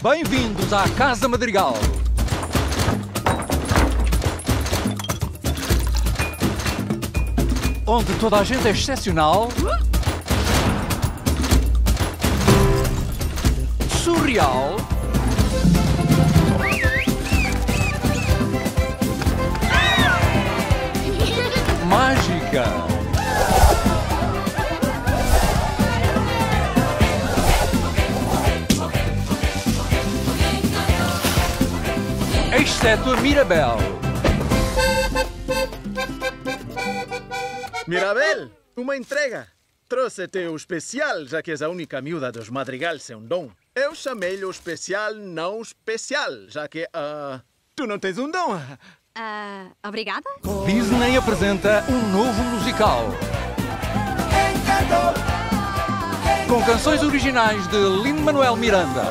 Bem-vindos à Casa Madrigal. Onde toda a gente é excepcional, surreal mágica. Exceto a Mirabel. Mirabel, uma entrega. Trouxe-te o especial, já que és a única miúda dos Madrigal sem um dom. Eu chamei-lhe o especial não especial, já que, tu não tens um dom. Obrigada? Disney apresenta um novo musical. Com canções originais de Lin-Manuel Miranda.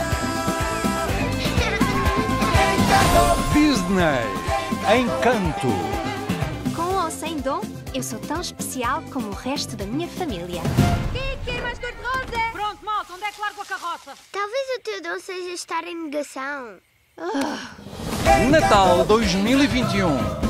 Disney Encanto. Com ou sem dom, eu sou tão especial como o resto da minha família. Quem quer mais cor-de-rosa? Pronto, malta, onde é que largo a carroça? Talvez o teu dom seja estar em negação. Natal 2021.